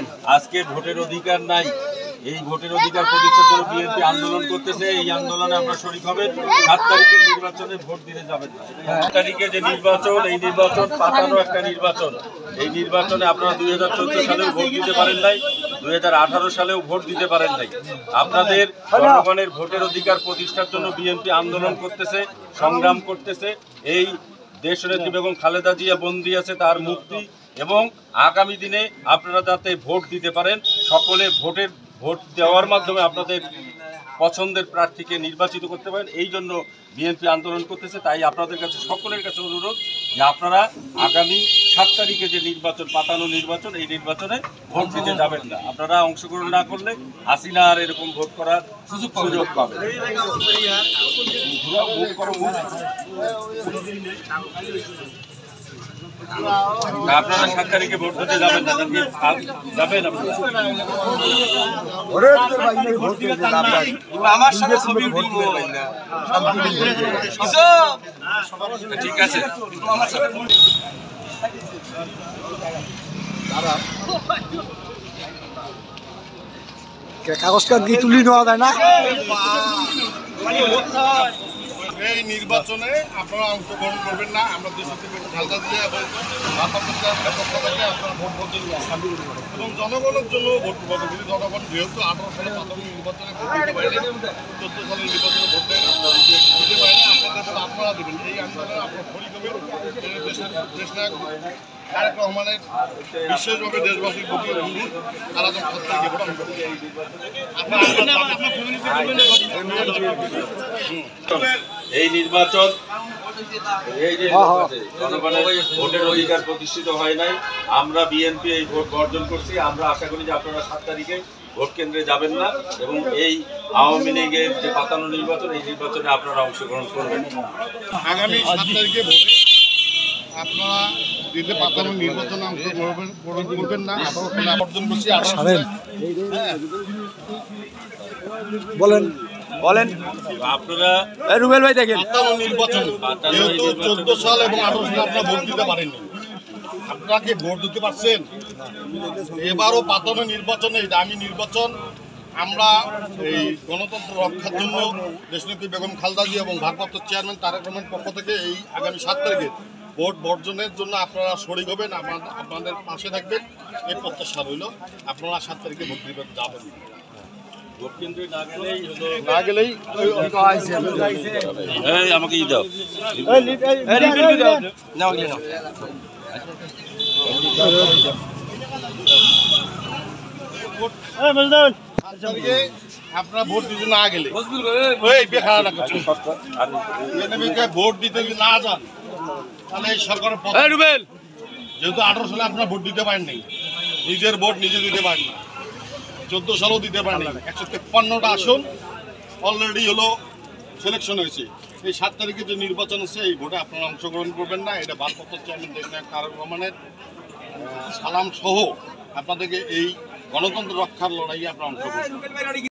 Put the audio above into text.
আজকে ভোটের অধিকার নাই, এই ভোটের অধিকার প্রতিষ্ঠার জন্য বিএনপি আন্দোলন করতেছে। এই আন্দোলনে আমরা শরীক হবেন। 7 তারিখের নির্বাচনে ভোট দিতে যাবেন না। 7 তারিখে যে নির্বাচন, এই নির্বাচন পাতানো একটা নির্বাচন। এই নির্বাচনে আপনারা 2014 সালেও ভোট দিতে পারেন নাই, 2018 সালেও ভোট দিতে পারেন নাই। আপনাদের জনগণের ভোটের অধিকার প্রতিষ্ঠার জন্য বিএনপি আন্দোলন করতেছে, সংগ্রাম করতেছে। এই দেশনেত্রী বেগম খালেদা জিয়া বন্দী আছে, তার মুক্তি এবং আগামী দিনে আপনারা যাতে ভোট দিতে পারেন, সকলে ভোট দেওয়ার মাধ্যমে আপনাদের পছন্দের প্রার্থীকে নির্বাচিত করতে পারেন, এই জন্য বিএনপি আন্দোলন করতেছে। তাই আপনাদের কাছে সকলের কাছে অনুরোধ যে আপনারা আগামী 7 তারিখে যে নির্বাচন, পাতানো নির্বাচন, এই নির্বাচনে ভোট দিতে যাবেন না। আপনারা অংশগ্রহণ না করলে হাসিনা আর এরকম ভোট করার সুযোগ পাবেন। আপনারা 7 তারিখে ভোট দিতে যাবেন না, যাবেন আমার সাথে ছবি ঠিক আছে। কাগজ কি তুলি নেওয়া যায় না? এই নির্বাচনে আপনারা অংশগ্রহণ করবেন না। আমরা দেশকে খালেদা জিয়া এবং আপনারা ভোট বদল এবং জনগণের জন্য ভোট বদল। জনগণ যেহেতু 18 সালে প্রাথমিক নির্বাচনে ভোট দিতে পারেনি, 14 সালের নির্বাচনে ভোট দিতে পারেনি, আপনারা দেবেন। এই আন্দোলনে আপনারা শরীক হবেন। দেশনায়ক তারেক রহমানের বিশেষভাবে দেশবাসীর প্রতি অনুরোধ, তারা যেন 7 তারিখে ভোট এই নির্বাচন, এই যে জনগণের ভোটের অধিকার প্রতিষ্ঠিত হয় নাই, আমরা বিএনপি এই ভোট বর্জন করছি। আমরা আশা করি যে আপনারা 7 তারিখে ভোট কেন্দ্রে যাবেন না এবং এই আওয়ামী লীগের যে পাতানো নির্বাচন, এই নির্বাচনে আপনারা অংশগ্রহণ করবেন। আগামী 7 তারিখে ভোটে আপনারা দিতে পাতানো নির্বাচনে অংশগ্রহণ করবেন না। আপনারা বর্জন করছি। বলেন বলেন আপনারা রুবেল ভাই দেখেন, নির্বাচন যেহেতু 14 সাল এবং 18 সালে আপনারা ভোট দিতে পারেননি, আপনারা কি ভোট দিতে পারছেন? এবারও পাতানো নির্বাচনে দামি নির্বাচন। আমরা এই গণতন্ত্র রক্ষার জন্য দেশনেত্রী বেগম খালেদা জিয়া এবং ভারপ্রাপ্ত চেয়ারম্যান তারেক রহমানের পক্ষ থেকে এই আগামী 7 তারিখে ভোট বর্জনের জন্য আপনারা শরীক হবেন, আপনাদের পাশে থাকবেন, এই প্রত্যাশা রইল। আপনারা 7 তারিখে ভোট দিতে যাবেন। ভোট কেন্দ্রে না গেলেই আমাকে দাও। আপনারা ভোট দিতে না গেলে ভোট দিতে যদি না যান, তাহলে এই সরকারের যেহেতু 18 সালে আপনারা ভোট দিতে পারেননি, নিজের ভোট নিজে দিতে পারেন না, 14 সালেও দিতে পারেনি। 153টা আসন অলরেডি হলো সিলেকশন হয়েছে। এই 7 তারিখে যে নির্বাচন আছে, এই ভোটে আপনারা অংশগ্রহণ করবেন না। এটা ভারপ্রাপ্ত চেয়ারম্যান দেশনায়ক তারেক রহমানের সালাম সহ আপনাদেরকে এই গণতন্ত্র রক্ষার লড়াইয়ে আপনারা অংশগ্রহণ করবেন।